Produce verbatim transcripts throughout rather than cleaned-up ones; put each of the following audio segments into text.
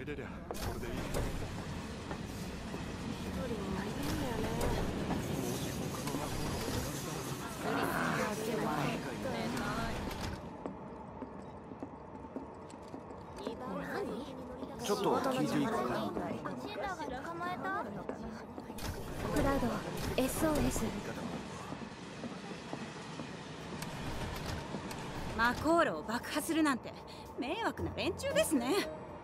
れれりゃそれでいい。 一人もいるんだよね。 ちょっと聞いていいかな。 クラウド エスオーエス。 マコールを爆破するなんて迷惑な連中ですね。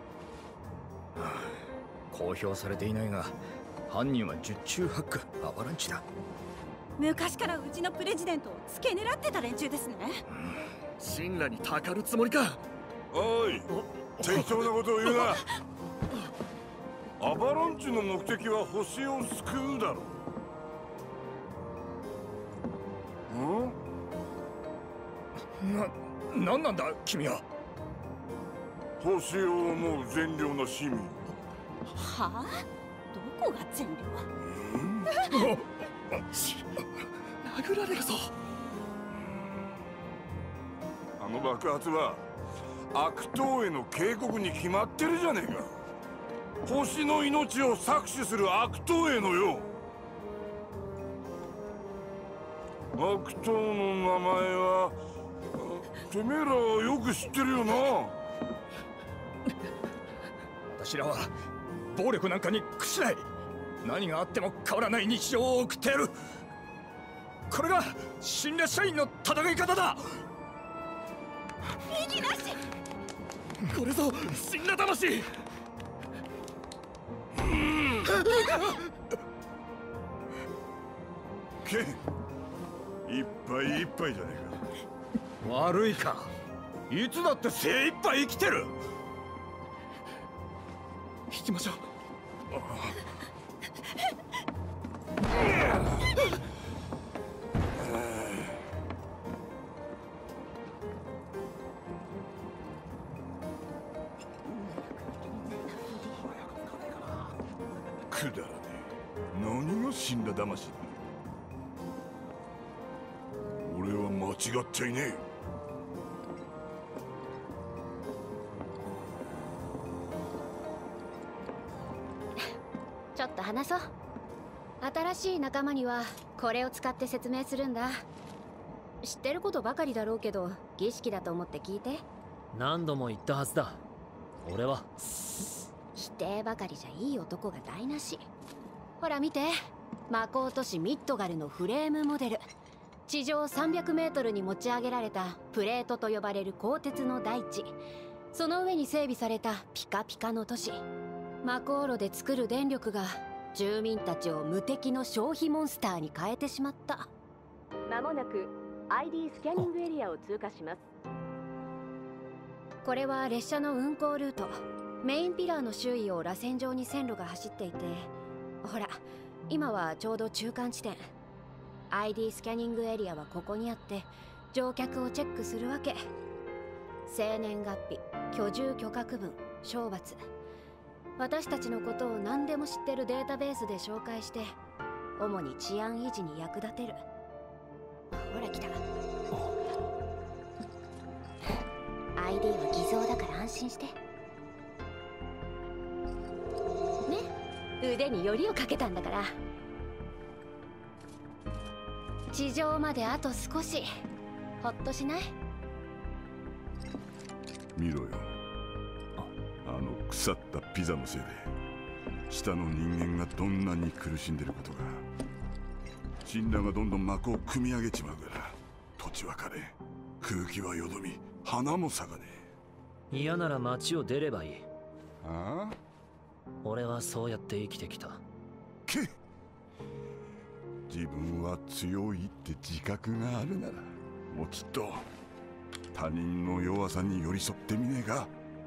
公表されていないが犯人は十中八九アバランチだ。 昔からうちのプレジデントを付け狙ってた連中ですね。 神羅にたかるつもりか。 おい、適当なことを言うな。アバランチの目的は星を救うだろう。ん？ な、なんなんだ君は。 星を思う善良な市民。 はあ？どこが善良？ 殴られるぞ。 あの爆発は悪党への警告に決まってるじゃねえか。星の命を搾取する悪党へのよ。悪党の名前はてめえらはよく知ってるよな。 私らは暴力なんかに屈しない。何があっても変わらない日常を送ってやる。これが新列社員の戦い方だ。 右なし。 これぞ神羅魂。 けいっぱいいっぱいじゃねえか。悪いか。いつだって精一杯生きてる。 引きましょう。 くだらねえ。何が神羅魂だ。俺は間違っちゃいねえ。 ちょっと話そう。新しい仲間にはこれを使って説明するんだ。知ってることばかりだろうけど儀式だと思って聞いて。 何度も言ったはずだ。俺は否定ばかりじゃいい男が台無し。ほら見て、魔法都市ミッドガルのフレームモデル。地上さんびゃくメートルに持ち上げられたプレートと呼ばれる鋼鉄の大地。その上に整備されたピカピカの都市。魔航路で作る電力が住民たちを無敵の消費モンスターに変えてしまった。 間もなく アイディー スキャニングエリアを通過します。 これは列車の運行ルート。メインピラーの周囲を螺旋状に線路が走っていて、ほら今はちょうど中間地点。 アイディー スキャニングエリアはここにあって乗客をチェックするわけ。生年月日、居住許可区分、賞罰、私たちのことを何でも知ってるデータベースで紹介して主に治安維持に役立てる。ほら来た。 アイディー は偽造だから安心してね。腕によりをかけたんだから。地上まであと少し。ほっとしない？ 見ろよ、あの腐ったピザのせいで下の人間がどんなに苦しんでることが。神羅がどんどん幕を組み上げちまうから土地は枯れ、空気はよどみ、花も咲かねえ。嫌なら街を出ればいい。 ああ、 俺はそうやって生きてきた。 け自分は強いって自覚があるならもうちっと他人の弱さに寄り添ってみねえか。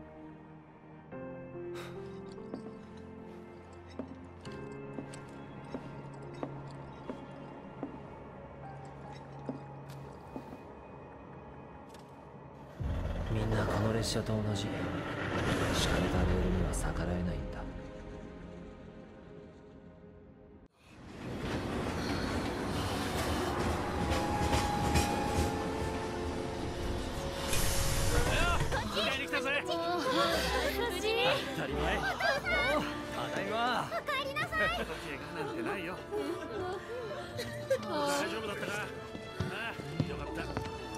みんなこの列車と同じ敷かれたレールには逆らえないんだ。 無事。 当たり前。おう、ただいま。 お帰りなさい。 怪我なんてないよ。大丈夫だったな。ああ、よかった。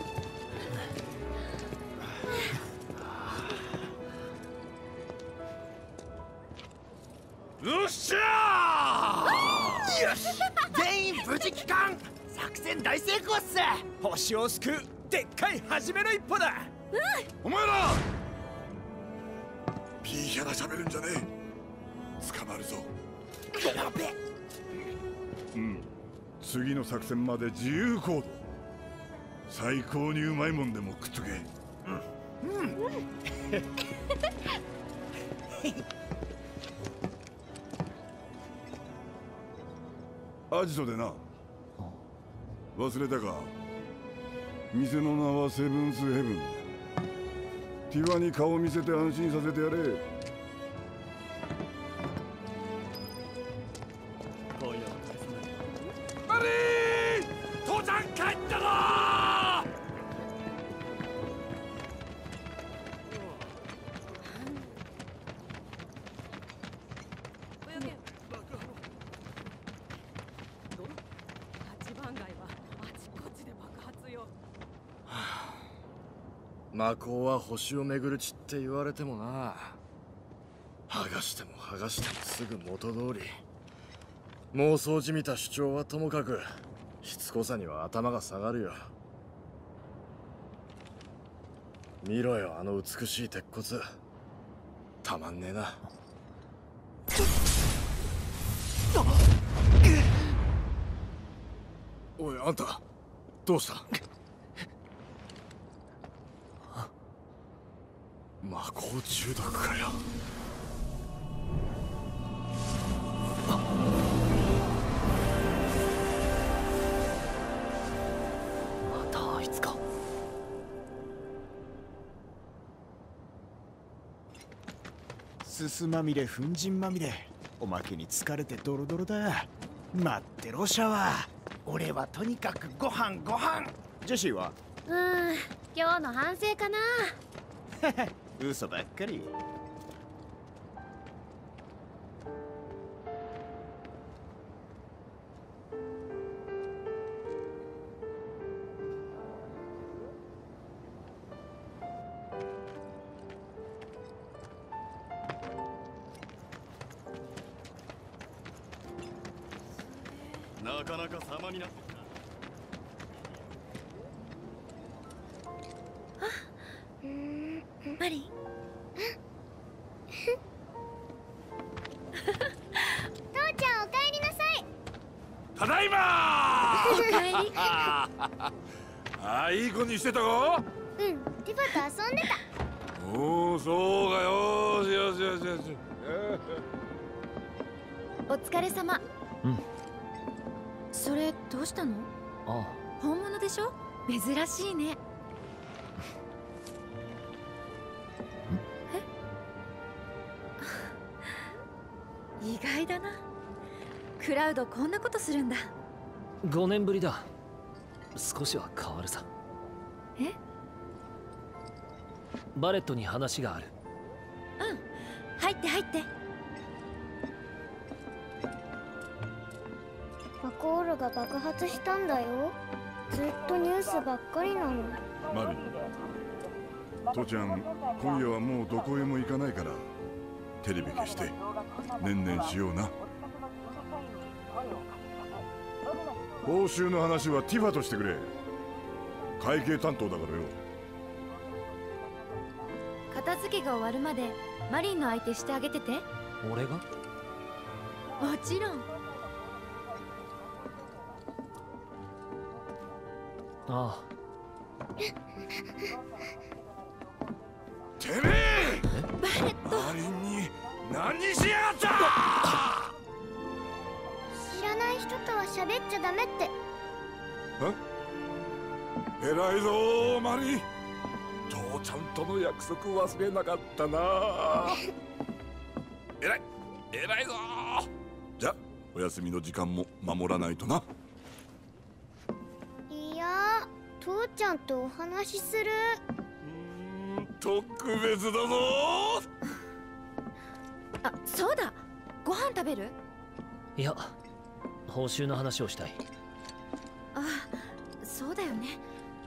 よっしゃー。よし、全員無事帰還。作戦大成功っす。星を救うでっかい初めの一歩だ。 お前らピーヒャラ喋るんじゃねえ。捕まるぞ。 やべ。 うん、次の作戦まで自由行動。最高にうまいもんでも食っとけ。うん、うん。アジトでな。忘れたか。店の名はセブンスヘブン。ティファに顔を見せて安心させてやれ。 マリー、父ちゃん帰ったぞー。 魔法は星を巡る地って言われてもな。剥がしても剥がしてもすぐ元通り。妄想じみた主張はともかく、しつこさには頭が下がるよ。見ろよ、あの美しい鉄骨。たまんねえな。おい、あんたどうした？魔法中毒かよ。 またあいつか。 すすまみれ粉塵まみれ。おまけに疲れてドロドロだ。待ってろシャワー。俺はとにかくご飯ご飯。ジェシーは？ うーん、今日の反省かな。 嘘ばっかり。 なかなか様になってきた。 マリン。 父ちゃんお帰りなさい。 ただいまおかえり。 ああ、いい子にしてたか？ うん、ティファと遊んでた。 おお、そうか。よしよしよしよし。 お疲れ様。 うん。 それどうしたの？ ああ、 本物でしょ？珍しいね。え？意外だな。クラウドこんなことするんだ。 ごねんぶりだ。少しは変わるさ。 え？ バレットに話がある。 うん、入って入って。 マコールが爆発したんだよ。ずっとニュースばっかりなの。 マリー、父ちゃん今夜はもうどこへも行かないからテレビ消してねんねんしような。報酬の話はティファとしてくれ。会計担当だからよ。 片付けが終わるまでマリンの相手してあげてて。 俺が？ もちろん。 ああ。 てめえ！ バレット。 マリンに何しやがった！ 知らない人とは喋っちゃダメって。 え？偉いぞマリン。父ちゃんとの約束忘れなかったな。偉い偉いぞ。じゃお休みの時間も守らないとな。 いや、父ちゃんとお話しする。 特別だぞ。 食べる？ いや、報酬の話をしたい。 ああ、そうだよね。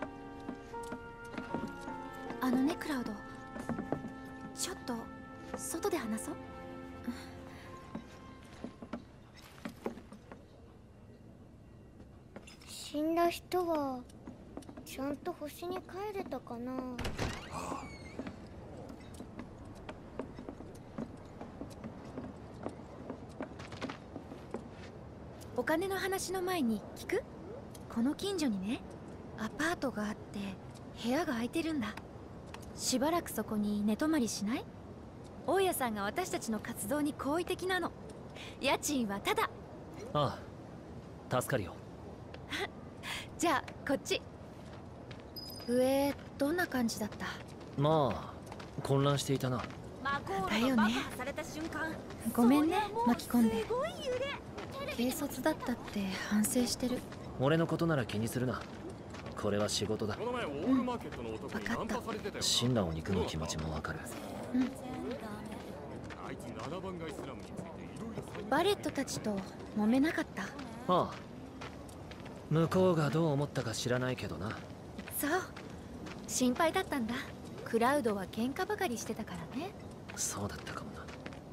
あのねクラウド、ちょっと外で話そう。 死んだ人はちゃんと星に帰れたかな。 お金の話の前に聞く？この近所にね、アパートがあって部屋が空いてるんだ。しばらくそこに寝泊まりしない？大家さんが私たちの活動に好意的なの。家賃はタダ。 ああ、助かるよ。 じゃあこっち。上どんな感じだった？ まあ混乱していたな。 だよね。ごめんね、巻き込んで。軽率だったって反省してる。 俺のことなら気にするな。これは仕事だ。 うん、分かった。 死んだお肉の気持ちもわかる。 うん。バレットたちと揉めなかった？ ああ、向こうがどう思ったか知らないけどな。 そう、心配だったんだ。クラウドは喧嘩ばかりしてたからね。 そうだったかもな。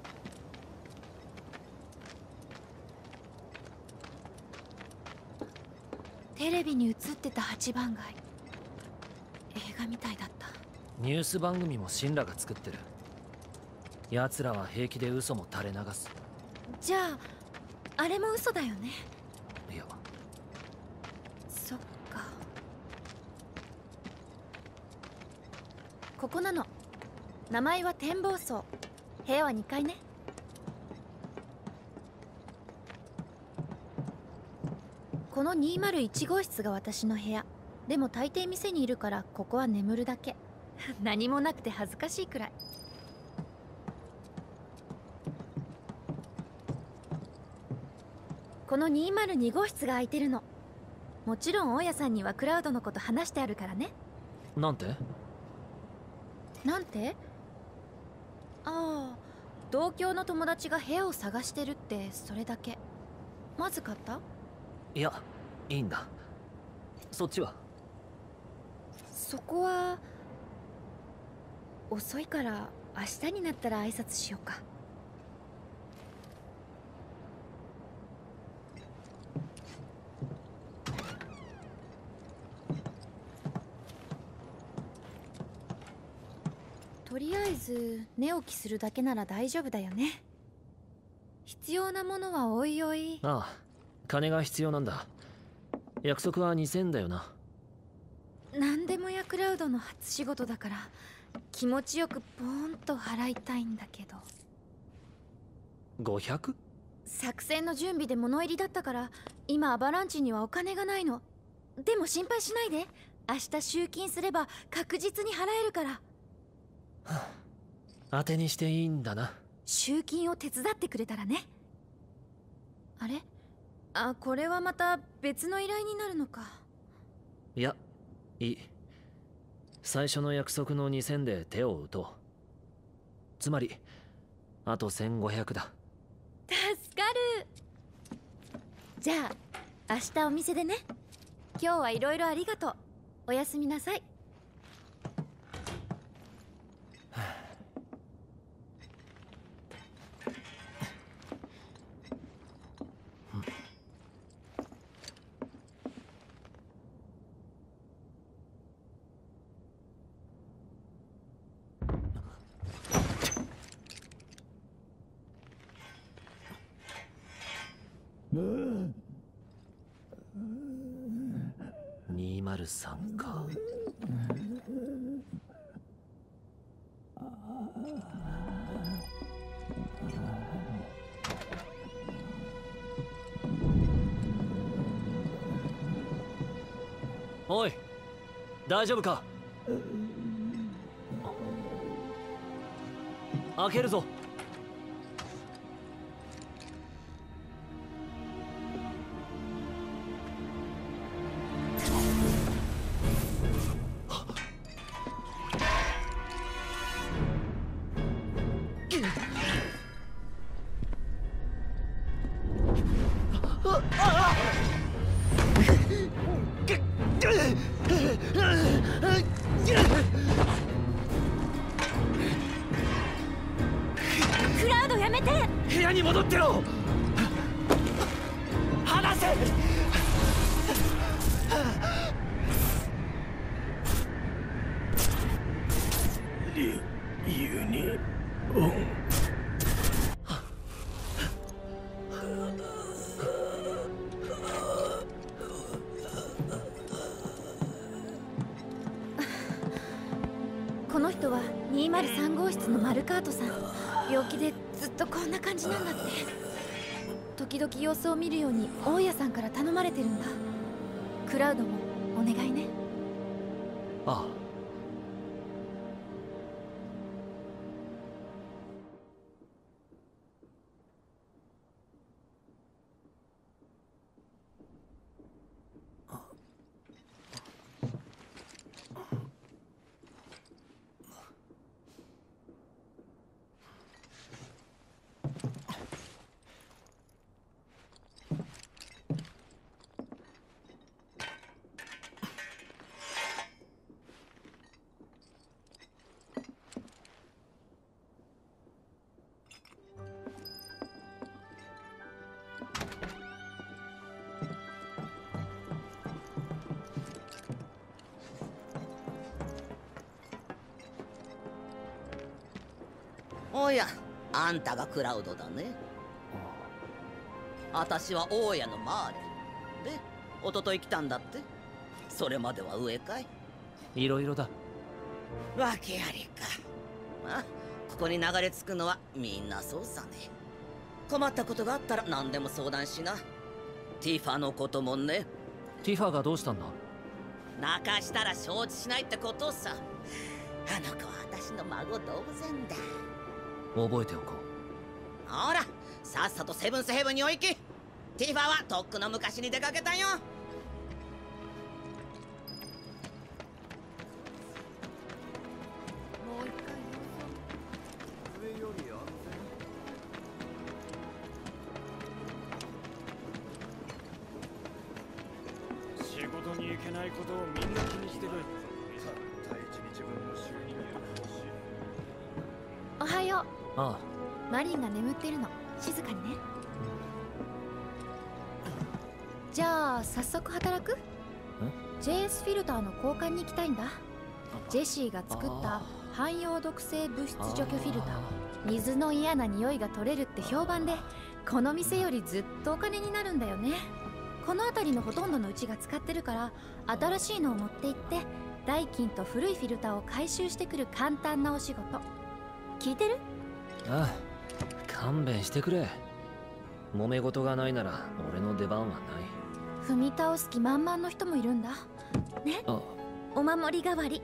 テレビに映ってた八番街、映画みたいだった。 ニュース番組もシンラが作ってる。奴らは平気で嘘も垂れ流す。 じゃああれも嘘だよね。 いや、 そっか。ここなの。名前は展望層。部屋はにかいね。このにまるいち号室が私の部屋。でも大抵店にいるからここは眠るだけ。何もなくて恥ずかしいくらい。このにまるに号室が空いてるの。もちろん大家さんにはクラウドのこと話してあるからね。 なんて？ なんて？ああ、同郷の友達が部屋を探してるって、それだけ。まずかった？ いや、いいんだ。そっちは？ そこは遅いから明日になったら挨拶しようか。とりあえず寝起きするだけなら大丈夫だよね。必要なものはおいおい。 ああ、金が必要なんだ。約束はにせんだよな。 何でもやクラウドの初仕事だから気持ちよくポーンと払いたいんだけど。 ごひゃく？ 作戦の準備で物入りだったから今アバランチにはお金がないの。でも心配しないで。明日集金すれば確実に払えるから。 当てにしていいんだな。 集金を手伝ってくれたらね。あれ？あ、これはまた別の依頼になるのか。 いや、いい。最初の約束のにせんで手を打とう。つまりあとせんごひゃくだ。 助かる。じゃあ明日お店でね。今日はいろいろありがとう。おやすみなさい。 にまるさんか。おい、大丈夫か？開けるぞ。 クラウドやめて。 部屋に戻ってろ。離せ。 リユニオン。 この人はにーまるさん号室のマルカートさん。病気でずっとこんな感じなんだって。時々様子を見るように大家さんから頼まれてるんだ。クラウドもお願いね。 ああ。 おや、あんたがクラウドだね。私は大家のマーレで、一昨日来たんだって。それまでは上かい。 いろいろだ。 わけありか。まあ、ここに流れ着くのはみんなそうさね。困ったことがあったら何でも相談しな。ティファのこともね。 ティファがどうしたんだ。 泣かしたら承知しないってことさ。あの子は私の孫同然だ。 覚えておこう。ほら、さっさとセブンスヘブンにお行き。ティファはとっくの昔に出かけたよ。 もう一回上より安全。仕事に行けないことをみんな気にしてる。たった一日分の収入が欲しい。 おはよう。 ああ。 マリンが眠ってるの。静かにね。じゃあ早速働く？ ジェイエス フィルターの交換に行きたいんだ。ジェシーが作った汎用毒性物質除去フィルター。水の嫌な匂いが取れるって評判で、この店よりずっとお金になるんだよね。この辺りのほとんどのうちが使ってるから、新しいのを持って行って代金と古いフィルターを回収してくる簡単なお仕事。聞いてる？ ああ、勘弁してくれ。揉め事がないなら俺の出番はない。 踏み倒す気満々の人もいるんだね。お守り代わり。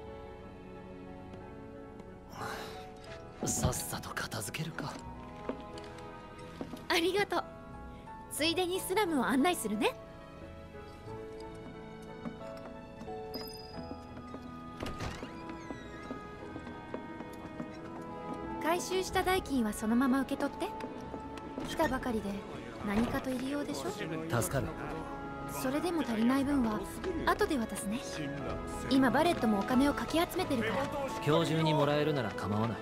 さっさと片付けるか。 ありがとう。ついでにスラムを案内するね。回収した代金はそのまま受け取って。来たばかりで何かと入り用でしょ。 助かる。 それでも足りない分は後で渡すね。今バレットもお金をかき集めてるから。 今日中にもらえるなら構わない。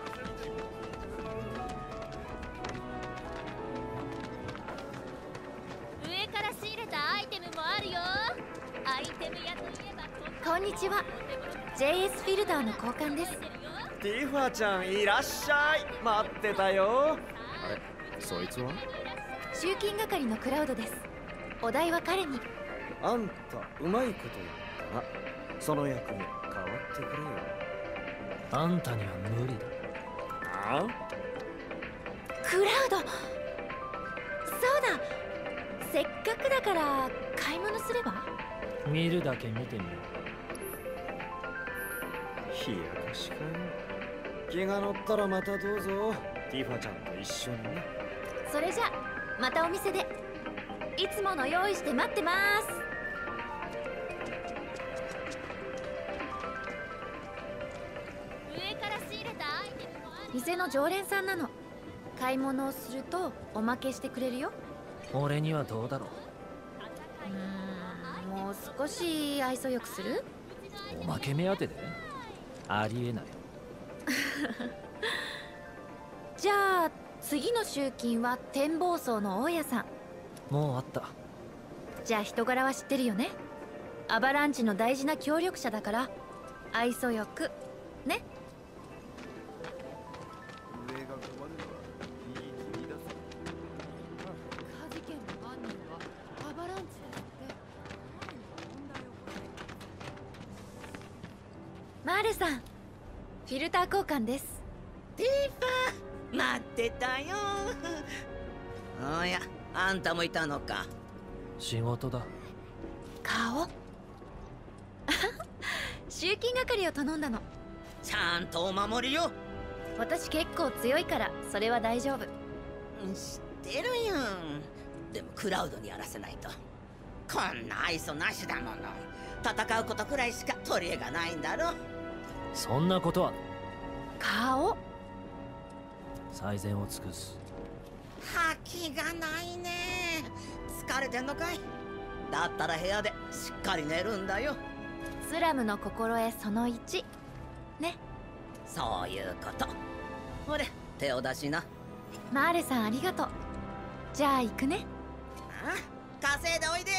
上から仕入れたアイテムもあるよ。アイテム屋といえばこんにちは。 ジェイエス フィルターの交換です。 ティファちゃんいらっしゃい。待ってたよ。 あれ、そいつは？ 集金係のクラウドです。お題は彼に。 あんたうまいこと言ったな。その役に変わってくれよ。 あんたには無理だ。 あ？ クラウド、そうだ。せっかくだから買い物すれば？ 見るだけ見てみよう。冷やかしかよ。気が乗ったらまたどうぞ。ティファちゃんと一緒にね。 それじゃまたお店で。いつもの用意して待ってます。 上から仕入れたアイテムもある。 店の常連さんなの。買い物をするとおまけしてくれるよ。 俺にはどうだろう。 うーん、もう少し愛想よくする？ おまけ目当てで？ありえない。 じゃあ次の集金は展望層の大家さん。 もうあった。 じゃあ人柄は知ってるよね。アバランチの大事な協力者だから愛想よくね。マーレさん、フィルター交換です。 ティーファー、待ってたよ。おや、あんたもいたのか。 仕事だ。 顔集金係を頼んだの。 ちゃんとお守りよ。 私結構強いからそれは大丈夫。 知ってるよ。でもクラウドにやらせないと。こんな愛想なしだもの。戦うことくらいしか取り柄がないんだろ。 そんなことは。 顔最善を尽くす。 覇気がないね。疲れてんのかい。だったら部屋でしっかり寝るんだよ。 スラムの心得そのいちね。 そういうこと。ほれ、手を出しな。 マーレさんありがとう。じゃあ行くね。 ああ、稼いでおいで。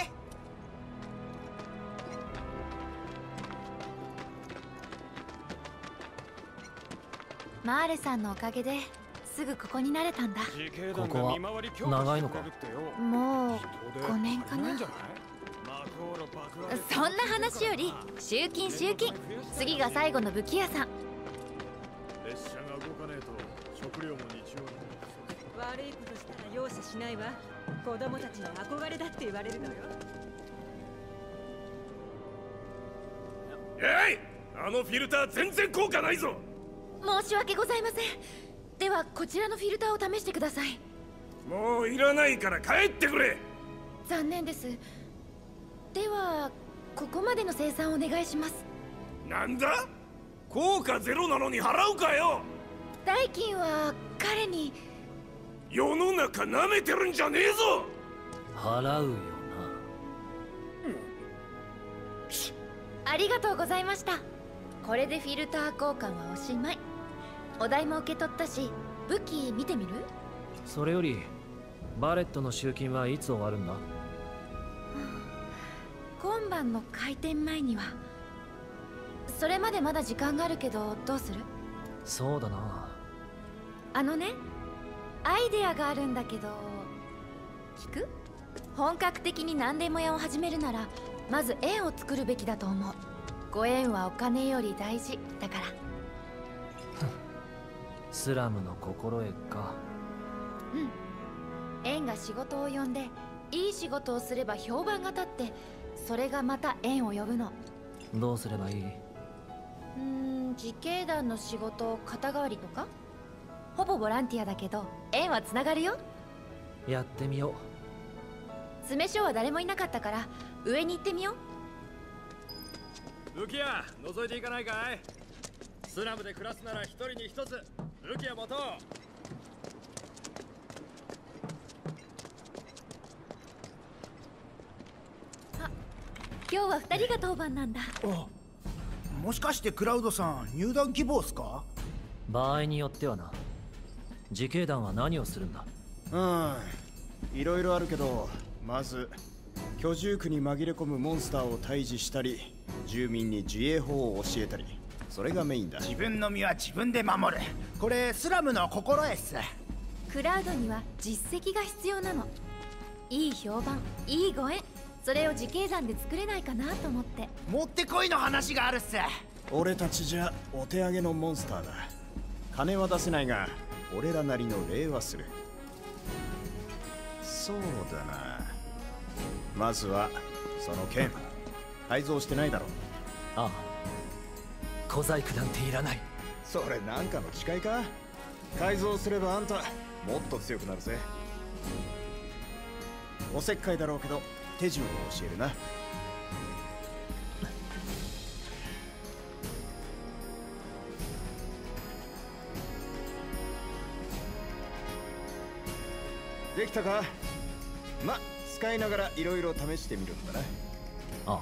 マーレさんのおかげですぐここに慣れたんだ。 ここは長いのか。 もうごねんかな。そんな話より集金集金。次が最後の武器屋さん。 列車が動かねえと食料も日用品も。 悪いことしたら容赦しないわ。子供たちの憧れだって言われるのよ。 えい、あのフィルター全然効果ないぞ。 申し訳ございません。ではこちらのフィルターを試してください。 もういらないから帰ってくれ。 残念です。ではここまでの生産をお願いします。 なんだ、効果ゼロなのに払うかよ。 代金は彼に。 世の中なめてるんじゃねえぞ。 払うよな、うん、 ありがとうございました。これでフィルター交換はおしまい。お代も受け取ったし、武器見てみる？ それよりバレットの集金はいつ終わるんだ？ 今晩の開店前には。それまでまだ時間があるけどどうする？ そうだな。 あのね、アイデアがあるんだけど聞く？本格的に何でも屋を始めるならまず円を作るべきだと思う。ご縁はお金より大事だから。 スラムの心得か。 うん。縁が仕事を呼んで、いい仕事をすれば評判が立って、それがまた縁を呼ぶの。 どうすればいい？うーん、自警団の仕事肩代わりとか？ほぼボランティアだけど縁はつながるよ。 やってみよう。 詰め所は誰もいなかったから上に行ってみよう。武器屋覗いていかないかい？スラムで暮らすなら一人に一つ武器屋持とう。 あ、今日は二人が当番なんだ。 あ、もしかしてクラウドさん入団希望っすか？ 場合によってはな。自警団は何をするんだ？ うん、いろいろあるけど、まず居住区に紛れ込むモンスターを退治したり、住民に自衛法を教えたり、それがメインだ。 自分の身は自分で守る。これスラムの心得っす。 クラウドには実績が必要なの。いい評判、いいご縁、それを自警団で作れないかなと思って。 もってこいの話があるっす。 俺たちじゃお手上げのモンスターだ。金は出せないが俺らなりの礼はする。そうだな、まずはその剣改造してないだろう。 ああ、小細工なんていらない。 それなんかの誓いか？改造すればあんたもっと強くなるぜ。おせっかいだろうけど手順を教えるな。できたか？ま、使いながらいろいろ試してみるんだな。 ああ。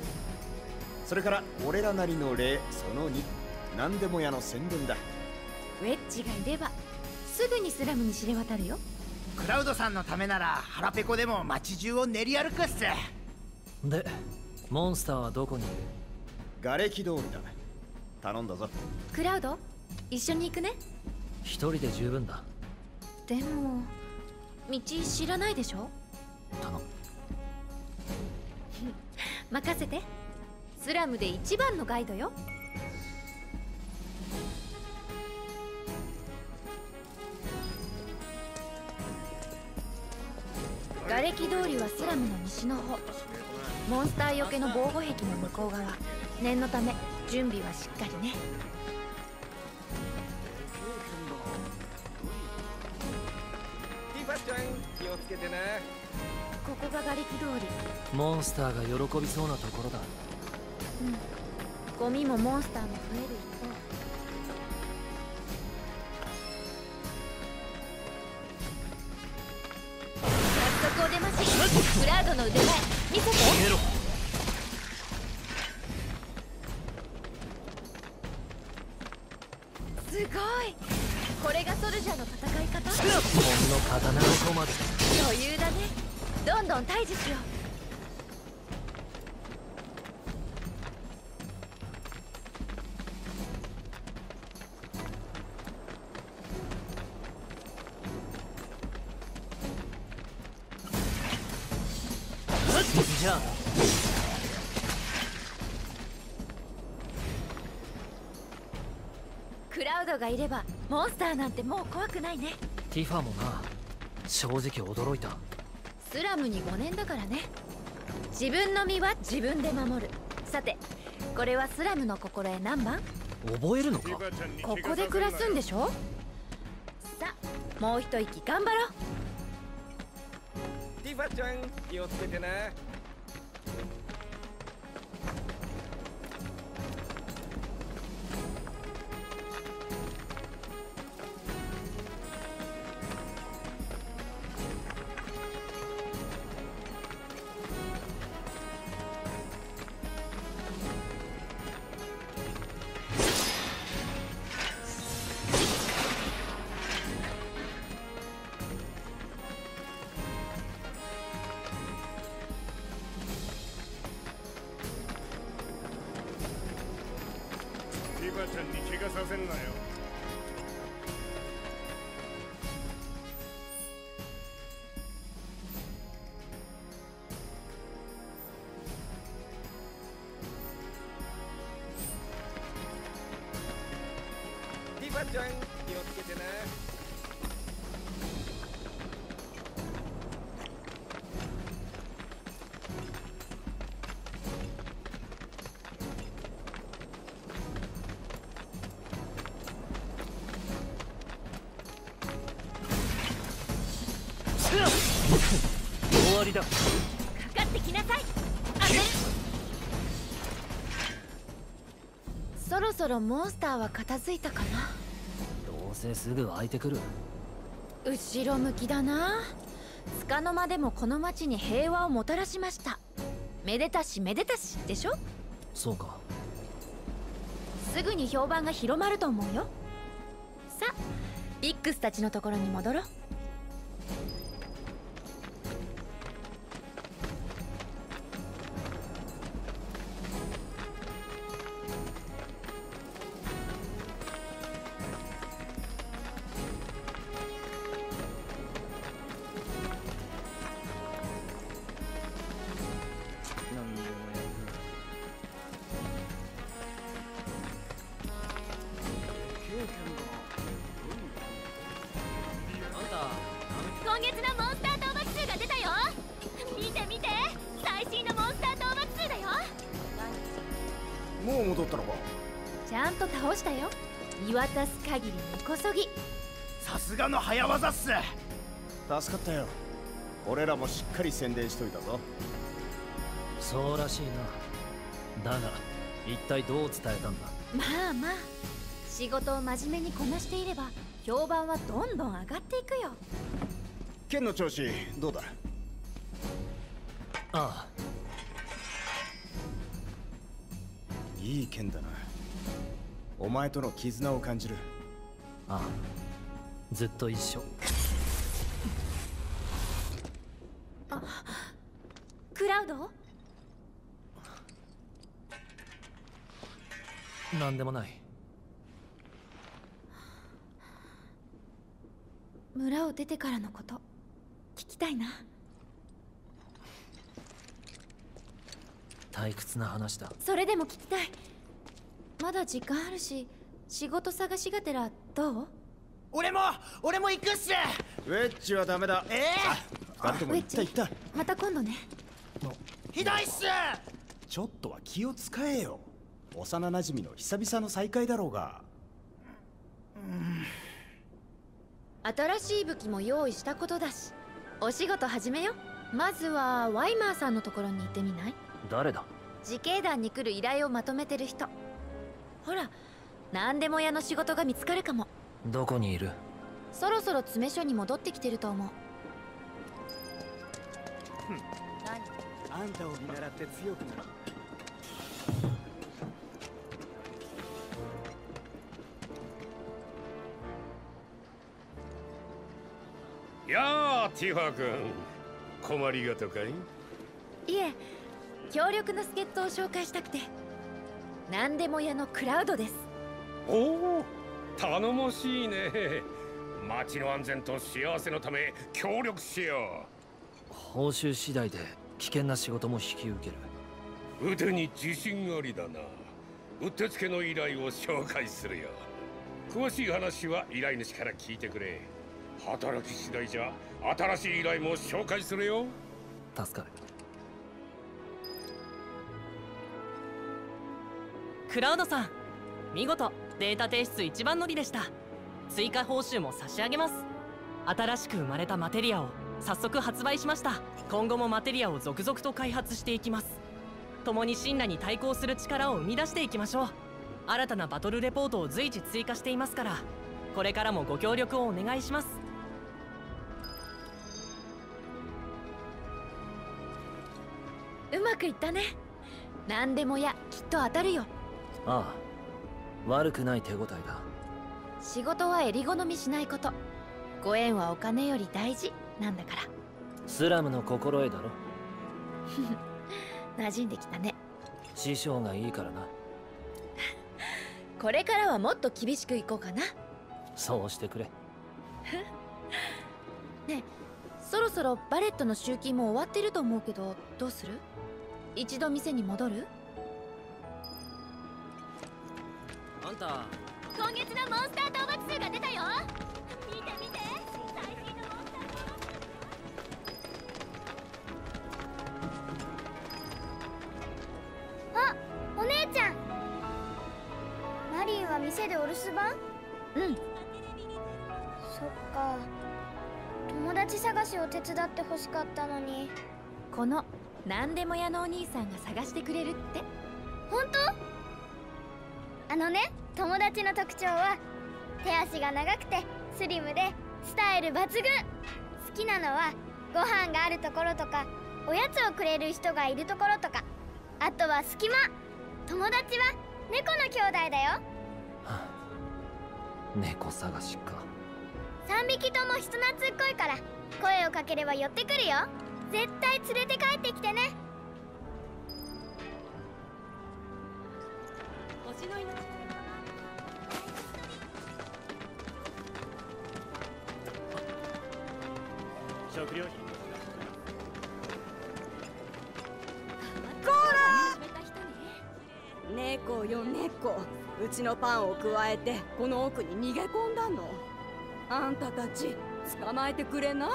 それから俺らなりの礼そのに、何でも屋の宣伝だ。 ウェッジがいればすぐにスラムに知れ渡るよ。 クラウドさんのためなら腹ペコでも街中を練り歩くっす。 でモンスターはどこにいる？ 瓦礫通りだ。頼んだぞ。 クラウド一緒に行くね。 一人で十分だ。 でも道知らないでしょ。 頼む。 任せて。スラムで一番のガイドよ。瓦礫通りはスラムの西の方。モンスターよけの防護壁の向こう側。念のため準備はしっかりね。 ティファちゃん気をつけてね。 ここが瓦礫通り。 モンスターが喜びそうなところだ。 うん。ゴミもモンスターも増える一方。早速お出まし。クラウドの腕前見せて。すごい。これがソルジャーの戦い方。 ほんの刀のコマで余裕だね。どんどん退治しよう。 じゃあクラウドがいればモンスターなんてもう怖くないね。 ティファもな。正直驚いた。 スラムにごねんだからね。自分の身は自分で守る。さてこれはスラムの心得何番？ 覚えるのか？ ここで暮らすんでしょ。さあもう一息頑張ろう。 ティファちゃん気をつけてね。ティファちゃんに怪我させんなよ。ティファちゃん気をつけてね。 終わりだ。 かかってきなさい。当てる。そろそろモンスターは片付いたかな。 どうせすぐ湧いてくる。 後ろ向きだな。束の間でもこの町に平和をもたらしました。めでたしめでたしでしょ。 そうか。 すぐに評判が広まると思うよ。さあビックスたちのところに戻ろう。 今月のモンスター討伐数が出たよ。見て見て、最新のモンスター討伐数だよ。 もう戻ったのか。 ちゃんと倒したよ。見渡す限り根こそぎ。 さすがの早技っす。 助かったよ。俺らもしっかり宣伝しといたぞ。 そうらしいな。だが一体どう伝えたんだ？ まあまあ仕事を真面目にこなしていれば評判はどんどん上がっていくよ。 剣の調子どうだ？ ああ、 いい剣だな。お前との絆を感じる。 ああ、ずっと一緒。 あ、クラウド？ なんでもない。 村を出てからのこと聞きたいな。 退屈な話だ。 それでも聞きたい。まだ時間あるし、仕事探しがてらどう？ 俺も俺も行くっす。 ウェッジはダメだ。 ええー、あとも行った行った。 また今度ね。 ひどいっす。 ちょっとは気を使えよ。幼馴染の久々の再会だろうが。 新しい武器も用意したことだし、お仕事始めよ。まずはワイマーさんのところに行ってみない？ 誰だ？ 自警団に来る依頼をまとめてる人。ほら、何でも屋の仕事が見つかるかも。 どこにいる？ そろそろ詰め所に戻ってきてると思う。 あんたを見習って強くなる。 やあ、ティファ君、困りごとかい？ いえ、強力な助っ人を紹介したくて。何でも屋のクラウドです。 おお、頼もしいね。町の安全と幸せのため協力しよう。報酬次第で危険な仕事も引き受ける。 腕に自信ありだな。うってつけの依頼を紹介するよ。詳しい話は依頼主から聞いてくれ。働き次第じゃ新しい依頼も紹介するよ。 助かる。 クラウドさん、見事データ提出一番乗りでした。追加報酬も差し上げます。新しく生まれたマテリアを早速発売しました。今後もマテリアを続々と開発していきます。共に神羅に対抗する力を生み出していきましょう。新たなバトルレポートを随時追加していますから、これからもご協力をお願いします。 うまくいったね。何でもやきっと当たるよ。 ああ、悪くない手応えだ。 仕事は襟好みしないこと。ご縁はお金より大事なんだから。 スラムの心得だろ。 馴染んできたね。 師匠がいいからな。 これからはもっと厳しくいこうかな。 そうしてくれ。 ねえ、そろそろバレットの集金も終わってると思うけど、どうする？一度店に戻る？ あんた、 今月のモンスター討伐数が出たよ。見て見て、最新のモンスター討伐。 あ、お姉ちゃん。マリンは店でお留守番？ うん。 そっか。友達探しを手伝ってほしかったのに。 この何でも屋のお兄さんが探してくれるって。 本当？あのね、友達の特徴は手足が長くてスリムでスタイル抜群。好きなのはご飯があるところとか、おやつをくれる人がいるところとか、あとは隙間。友達は猫の兄弟だよ。 はあ、猫探しか。 さんびきとも人懐っこいから、声をかければ寄ってくるよ。絶対連れて帰ってきてね。 星の命。 食料品。 こら！猫よ猫。うちのパンをくわえてこの奥に逃げ込んだの。あんたたち捕まえてくれない？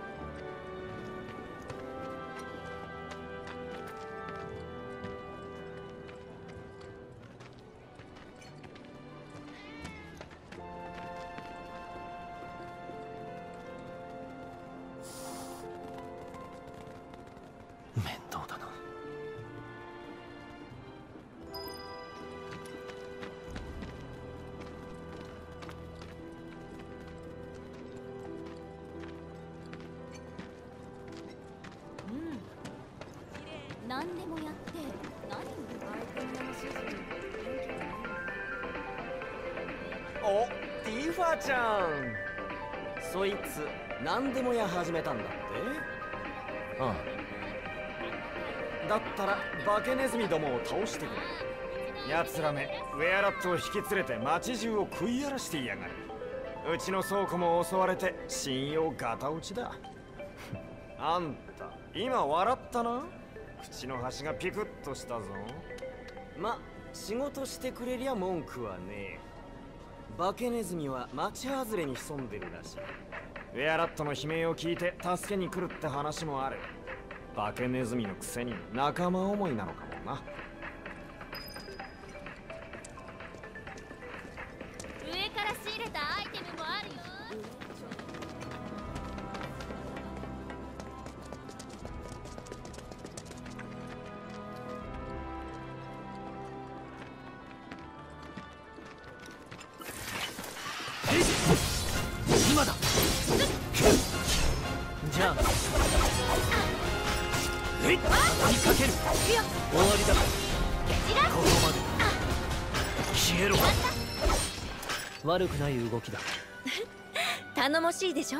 面倒だな。 何でもやって何を相手の指示にお、 ティファちゃん。そいつ何でもや始めたんだって。 ああ。だったら化けネズミどもを倒してくれ。奴らめウェアラットを引き連れて街中を食い荒らしていやがる。うちの倉庫も襲われて信用ガタ落ちだ。あんた今笑ったな。口の端がピクッとしたぞ。ま、仕事してくれりゃ文句はねえ。化けネズミは町外れに潜んでるらしい。ウェアラットの悲鳴を聞いて助けに来るって話もある。化けネズミのくせに仲間思いなのかもな。 上から仕入れたアイテムもあるよ。 今だ。じゃあえい追いかける。終わりだ。ここまで。消えろ。悪くない動きだ。 頼もしいでしょ。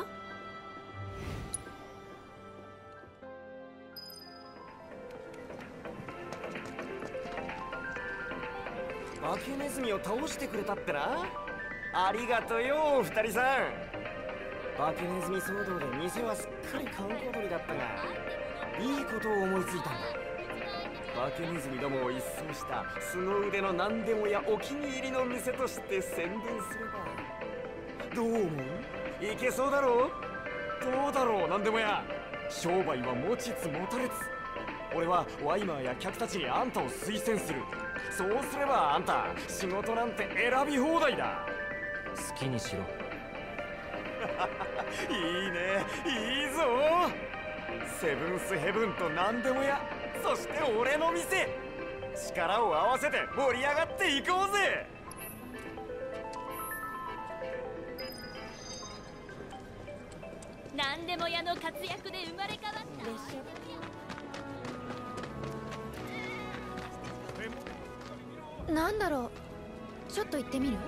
化けネズミを倒してくれたってな。ありがとよ二人さん。化けネズミ騒動で店はすっかり閑古鳥だったが、いいことを思いついたんだ。化けネズミどもを一掃した凄腕の何でもやお気に入りの店として宣伝すればどう思う？いけそうだろう？どうだろう何でもや。商売は持ちつ持たれつ。俺はワイマーや客たちにあんたを推薦する。そうすればあんた仕事なんて選び放題だ。 好きにしろ。 いいね、いいぞ。セブンスヘブンと何でもや、そして俺の店、力を合わせて盛り上がっていこうぜ。 何でも屋の活躍で生まれ変わった。 なんだろう、ちょっと行ってみる？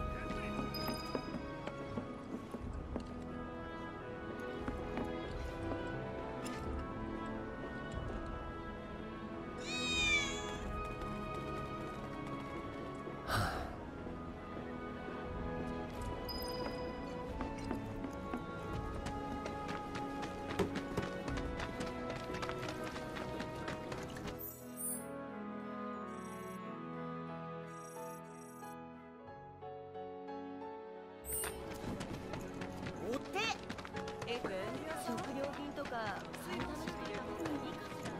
食料品とかそういう話してる方がいいかしら。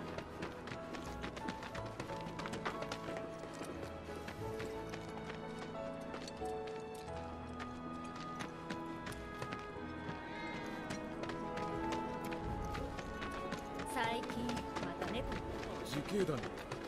最近また猫時系だね。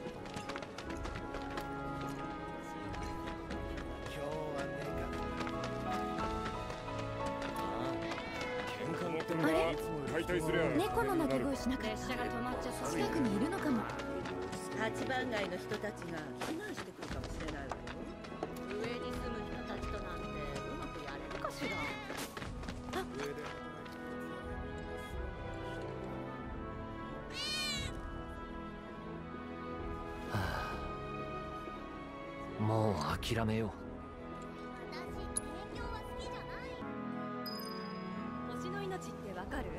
猫の鳴き声しなかった。 列車が止まっちゃった。 近くにいるのかも。 八番街の人たちが避難してくるかもしれないわよ。上に住む人たちとなんてうまくやれるかしら。あ、 もう諦めよう。 星の命ってわかる？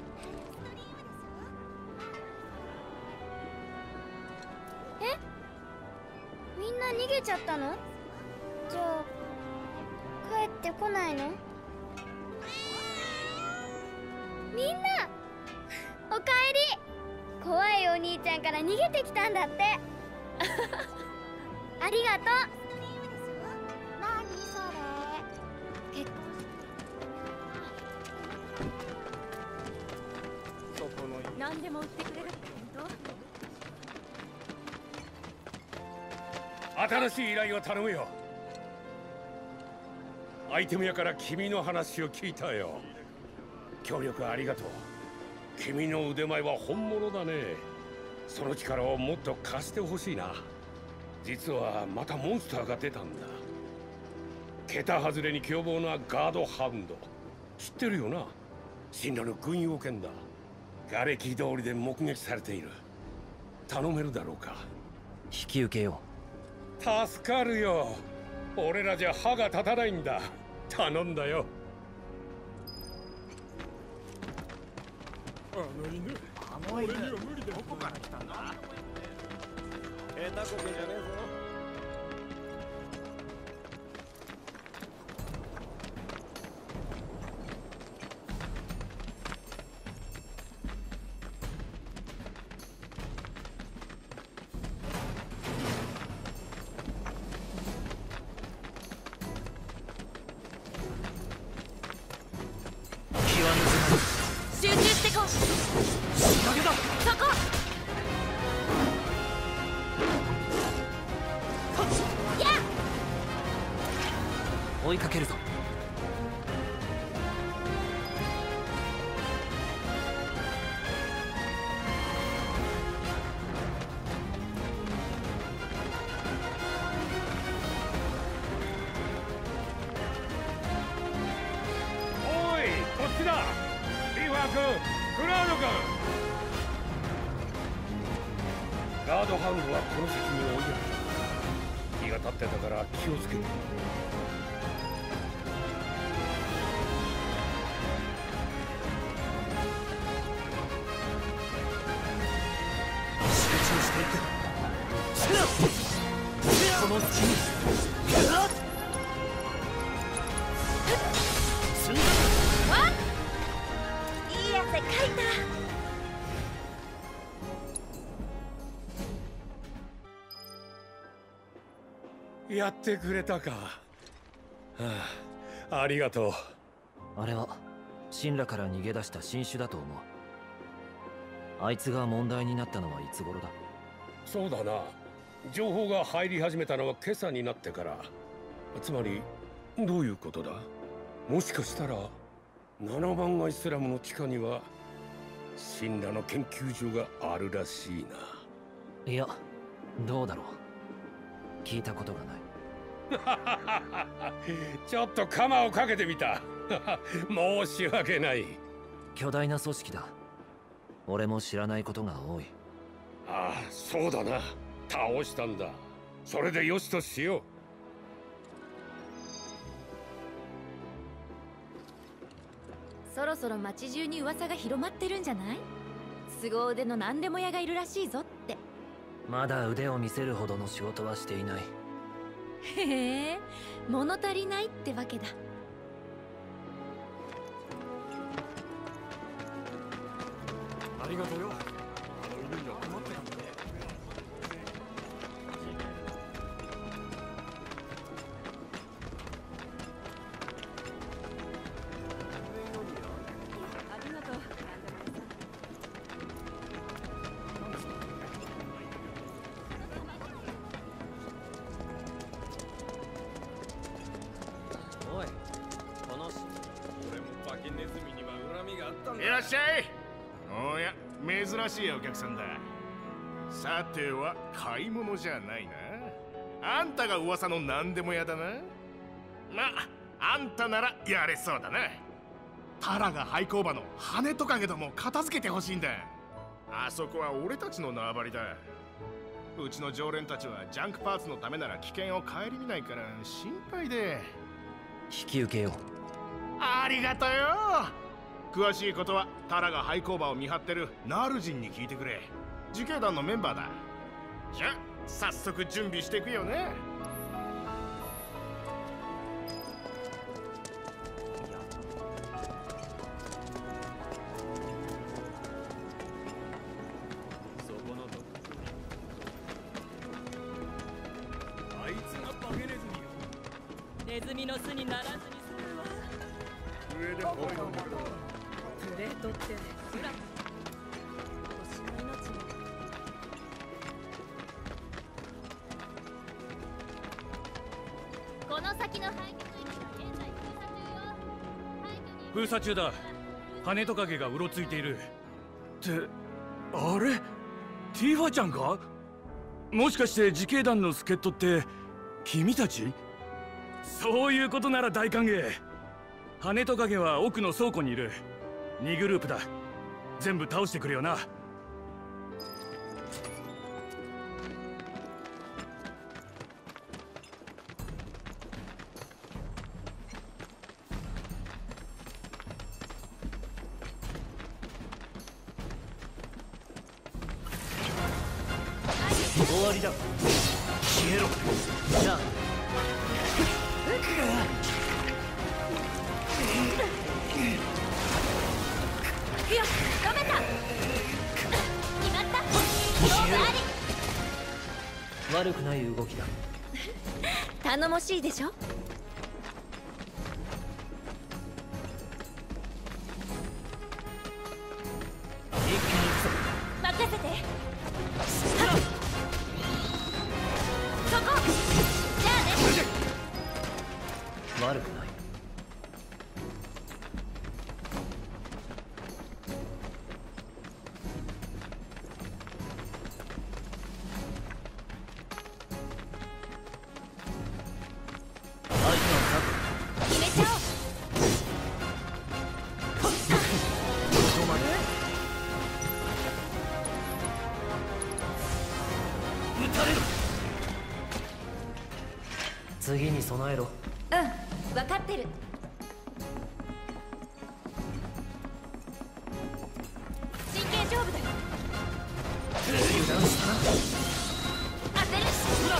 え？みんな逃げちゃったの？じゃあ帰ってこないの？みんなおかえり。怖いお兄ちゃんから逃げてきたんだってありがとう。何それ？結婚何でも売ってくれるって本当？ 新しい依頼を頼むよ。アイテム屋から君の話を聞いたよ。協力ありがとう。君の腕前は本物だね。その力をもっと貸してほしいな。実はまたモンスターが出たんだ。 桁外れに凶暴なガードハウンド。知ってるよな。神羅の軍用犬だ。瓦礫通りで目撃されている。頼めるだろうか。 引き受けよう。助かるよ。俺らじゃ歯が立たないんだ。頼んだよ。 あの犬、 あの犬、 俺には無理だ。 どこから来たんだ？ 下手こけじゃねえぞ。 集中してこう。仕掛けだ。そこ。やっ。 追いかけるぞ。 おい、こっちだ。リファー君、クラウド君。ガードハウンドはこの先に追いやる。気が立ってたから気をつけて。 集中していく。この隙にいい汗かいた。 やってくれたか。はあ、ありがとう。 あれは神羅から逃げ出した新種だと思う。あいつが問題になったのはいつ頃だ？ そうだな。情報が入り始めたのは今朝になってから。つまりどういうことだ？もしかしたらななばんがイスラムの地下には神羅の研究所があるらしいな。 いや、どうだろう。聞いたことがない。 ちょっと鎌をかけてみた。申し訳ない。 巨大な組織だ。俺も知らないことが多い。 ああ、そうだな。倒したんだ。それでよしとしよう。 そろそろ町中に噂が広まってるんじゃない？凄腕の何でも屋がいるらしいぞって。 まだ腕を見せるほどの仕事はしていない。 へえ、物足りないってわけだ。 ありがとうよ。あの犬には困ってたんで。 ありがとう。 おい、この俺も化けネズミには恨みがあったんだ。 いらっしゃい。おや、珍しいお客さんだ。さては買い物じゃないな。あんたが噂の何でも屋だな。まあ、あんたならやれそうだな。タラが廃工場の羽トカゲども片付けてほしいんだ。あそこは俺たちの縄張りだ。うちの常連たちはジャンクパーツのためなら危険を顧みないから心配で。 引き受けよう。 ありがとよ。詳しいことはタラが廃工場を見張ってるナルジンに聞いてくれ。自警団のメンバーだ。じゃあ早速準備していくよね。 そこのどあいつが化けネズミよ。 ネズミの巣にならずに済むわ。 上で吠えたんだけど。 プレートってフラ星の命も。 この先の廃墟区域は現在封鎖中だ。羽トカゲがうろついている。ってあれティーファちゃんか？もしかして自警団の助っ人って君たち？ そういうことなら大歓迎。羽トカゲは奥の倉庫にいる。にグループだ。全部倒してくれよな。 終わりだ。消えろ。じゃあよし、止めた。決まった。 消えろ。悪くない動きだ。 頼もしいでしょ。 一気に行くぞ。 任せて。そこ。じゃあね。 悪くない。 決めちゃおう。 次に備えろ。 うん、分かってる。 真剣勝負だよ。 油断したな。 当てる。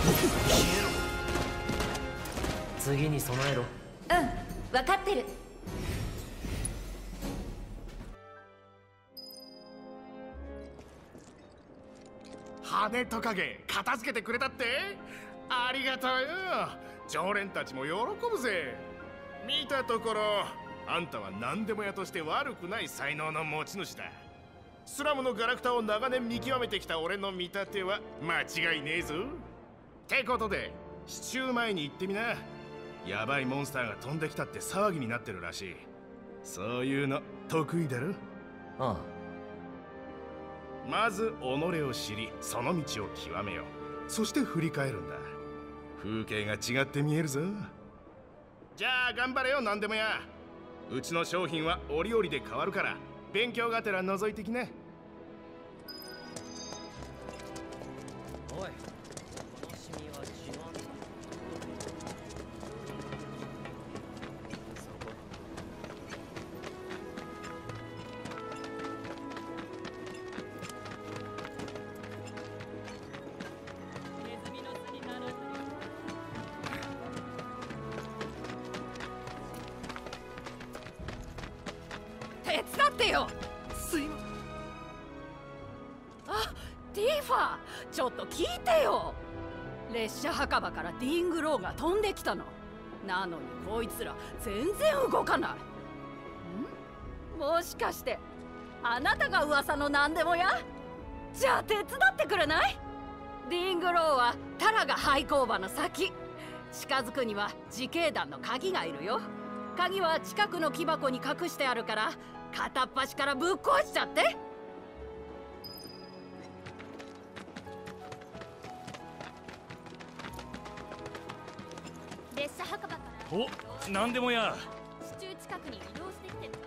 次に備えろ。 うん、分かってる。 羽トカゲ片付けてくれたって。ありがとうよ。常連たちも喜ぶぜ。見たところあんたは何でも屋として悪くない才能の持ち主だ。スラムのガラクタを長年見極めてきた俺の見立ては間違いねえぞ。ってことで支柱前に行ってみな。ヤバいモンスターが飛んできたって騒ぎになってるらしい。そういうの得意だろ。 ああ。 まず己を知りその道を極めよう。そして振り返るんだ。風景が違って見えるぞ。じゃあ頑張れよ何でもや。うちの商品は折々で変わるから勉強がてら覗いてきな。 おい、このシミは自慢だ。 手伝ってよ。すいまあ、ティーファー、ちょっと聞いてよ。列車墓場からディーングローが飛んできたの。なのにこいつら全然動かない。ん？もしかしてあなたが噂の何でもや？じゃあ手伝ってくれない？ディーングローはタラが廃工場の先。近づくには自警団の鍵がいるよ。鍵は近くの木箱に隠してあるから片っ端からぶっ壊しちゃって。 列車墓場からお、なんでもや。 支柱近くに移動してきてるわ。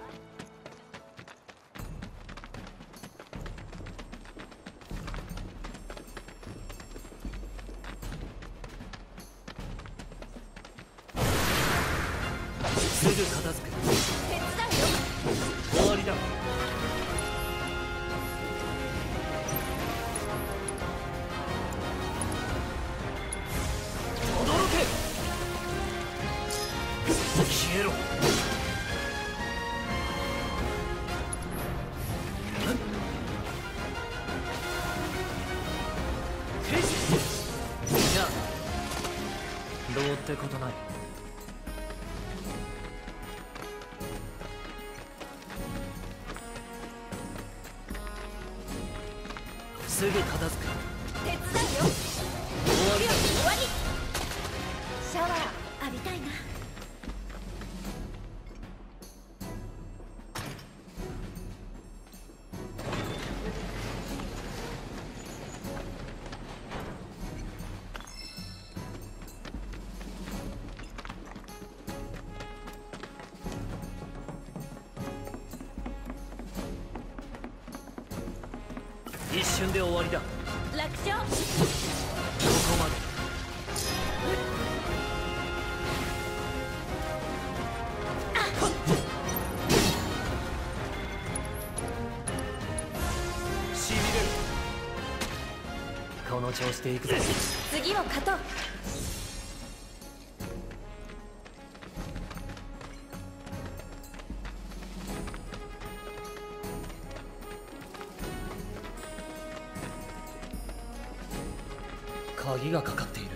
すぐ片付く。 手伝うよ。 終わりだ。驚け。消えろ。じゃあどうってことない。すぐ片付く。 手伝うよ。 終わりだ。 終わり。 シャワー浴びたいな。 瞬で終わりだ。 楽勝。 ここまで。しびれる。この調子でいくぜ。 次を勝とう。 鍵がかかっている。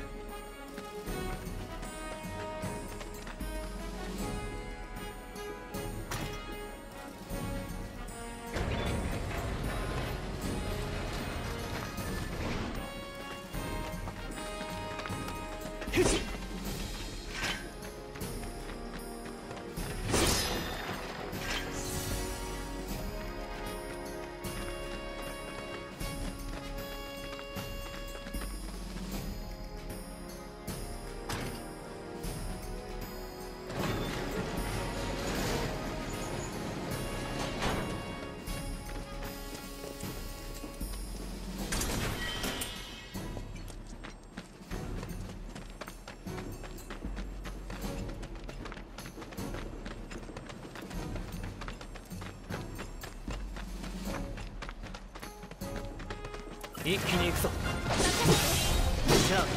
一気に行くぞ。じゃあ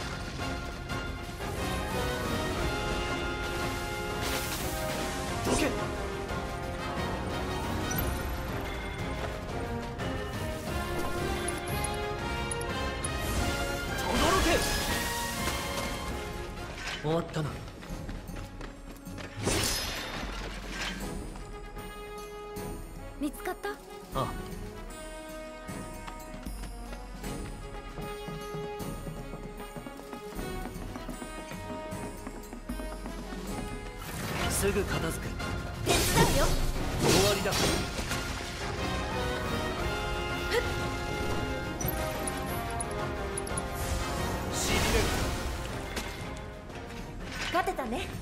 どけ。終わったな。 見つかった？ ああ。すぐ片付く。 手伝うよ。 終わりだ。しびれる。 勝てたね。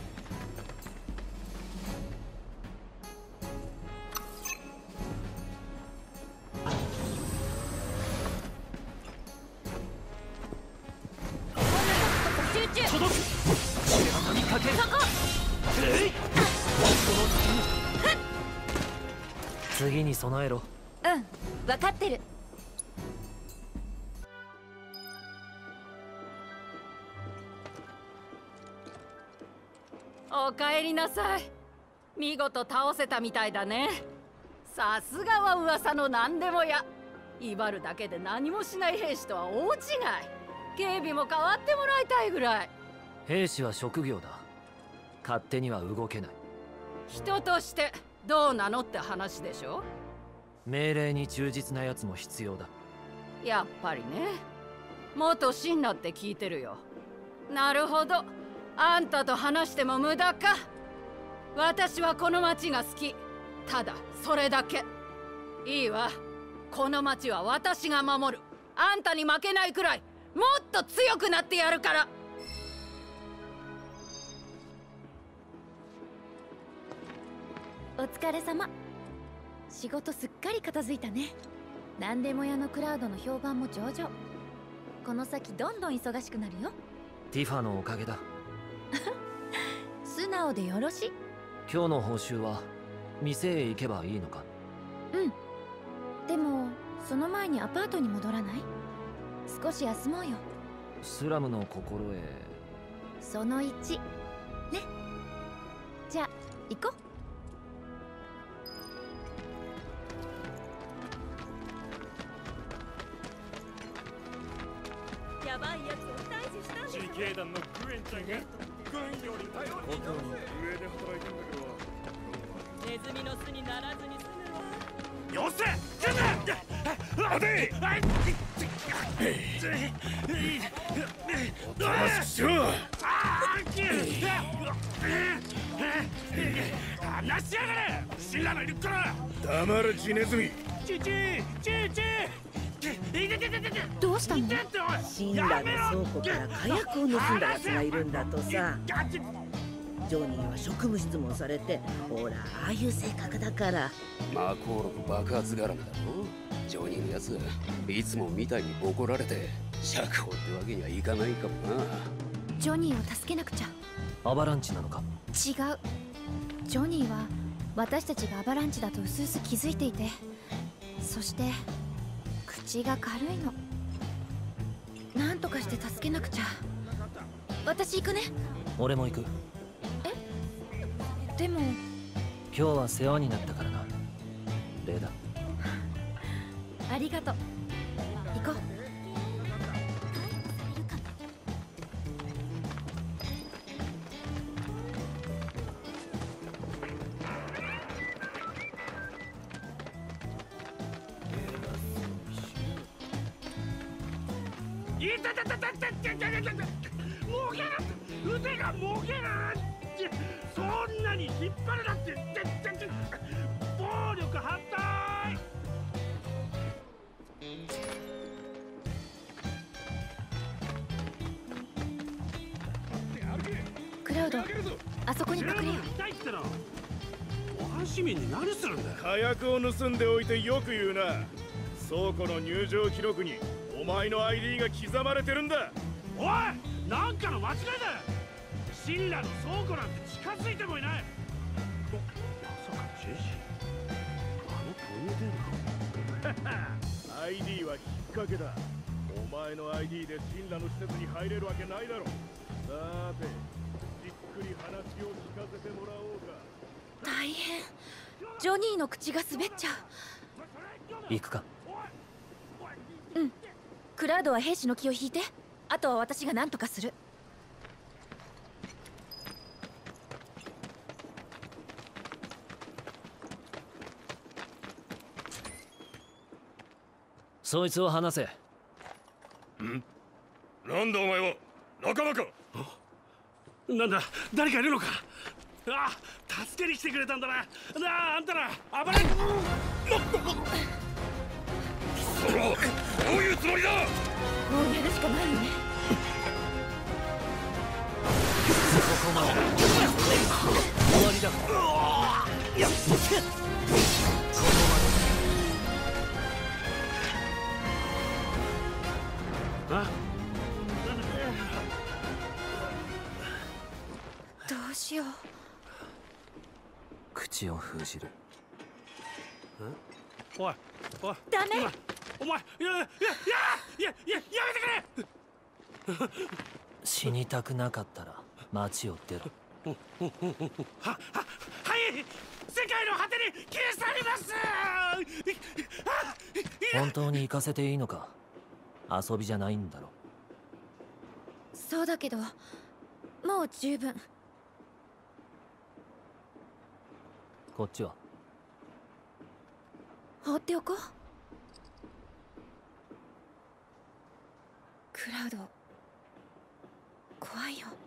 集中。 届く。白髪にかける。 そこ。 次に備えろ。 うん、分かってる。 おかえりなさい。見事倒せたみたいだね。さすがは噂の何でもや。威張るだけで何もしない兵士とは大違い。警備も変わってもらいたいぐらい。 兵士は職業だ。勝手には動けない。 人としてどうなのって話でしょ。 命令に忠実なやつも必要だ。 やっぱりね。元シンナって聞いてるよ。なるほど。あんたと話しても無駄か。私はこの町が好き。ただそれだけ。いいわ。この町は私が守る。あんたに負けないくらいもっと強くなってやるから。 お疲れ様。仕事すっかり片付いたね。何でも屋のクラウドの評判も上々。この先どんどん忙しくなるよ。 ティファのおかげだ。 素直でよろしい。 今日の報酬は店へ行けばいいのか？ うん。でもその前にアパートに戻らない？少し休もうよ。 スラムの心得そのいちね。じゃあ行こう。 やばいやつを退治したんです。 自警団のクエンちゃんが軍より頼りになる。上で働いてんだけど。 ネズミの巣にならずに済むわ。 よせ！来る！待て！おとなしくしろ！話しやがれ！シンラのいるから！黙れ地ネズミ！チチチチ！ どうしたの？ シンラの倉庫から火薬を盗んだ奴がいるんだとさ。 ジョニーは職務質問されて、ほらああいう性格だから。 魔効録爆発絡みだろ。ジョニーのやついつもみたいにボコられて釈放ってわけにはいかないかもな。 ジョニーを助けなくちゃ。 アバランチなのか？ 違う。ジョニーは私たちがアバランチだとうすうす気づいていて、そして口が軽いの。なんとかして助けなくちゃ。私行くね。 俺も行く。 え？でも今日は世話になったからな。レイだ。 ありがとう。行こう。 いたたたたたたたたたもげな腕がもげなそんなに引っ張るなって暴力反対。 クラウド、あそこに隠れよう。 おは市民に何するんだよ。 火薬を盗んでおいてよく言うな。倉庫の入場記録にお前の アイディー が刻まれてるんだ。 おい、なんかの間違いだ。シンラの倉庫なんて近づいてもいない。まさかジェシー、あのポニーテールのアイディー は引っ掛けだ。お前の アイディー でシンラの施設に入れるわけないだろ。さて、じっくり話を聞かせてもらおうか。 大変。ジョニーの口が滑っちゃう。 行くか。 うん。クラウドは兵士の気を引いて、あとは私が何とかする。 そいつを離せ。 ん？なんだお前は仲間か？ なんだ、誰かいるのか？ああ、助けに来てくれたんだな。なあ、あんたら暴れ。 その、どういうつもりだ？ もうやるしかないよね。 ここまで終わりだ。いや、ここまで。あ？ どうしよう。 口を封じる。 おい、おい。 ダメ。 お前、いやいやいやいやいややめてくれ。 死にたくなかったら街を出ろ。 はははい世界の果てに消え去ります。 本当に行かせていいのか？遊びじゃないんだろ。 そうだけど、もう十分。 こっちは放っておこう。クラウド、怖いよ。